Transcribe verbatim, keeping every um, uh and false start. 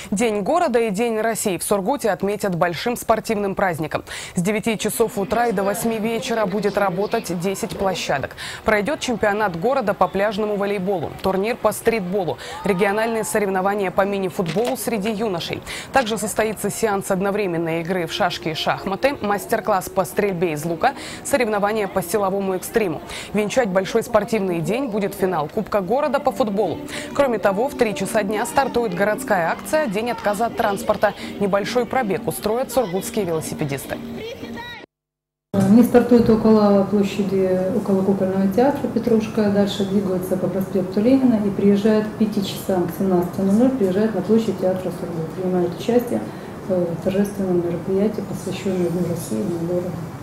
День города и День России в Сургуте отметят большим спортивным праздником. С девяти часов утра и до восьми вечера будет работать десять площадок. Пройдет чемпионат города по пляжному волейболу, турнир по стритболу, региональные соревнования по мини-футболу среди юношей. Также состоится сеанс одновременной игры в шашки и шахматы, мастер-класс по стрельбе из лука, соревнования по силовому экстриму. Венчать большой спортивный день будет финал Кубка города по футболу. Кроме того, в три часа дня стартует городская акция «День отказа от транспорта». Небольшой пробег устроят сургутские велосипедисты. Они стартуют около площади, около кукольного театра «Петрушка», дальше двигаются по проспекту Ленина и приезжают к пяти часам, к семнадцати ноль-ноль, приезжают на площадь театра Сургут. Принимают участие в торжественном мероприятии, посвященном Дню России, Дню города.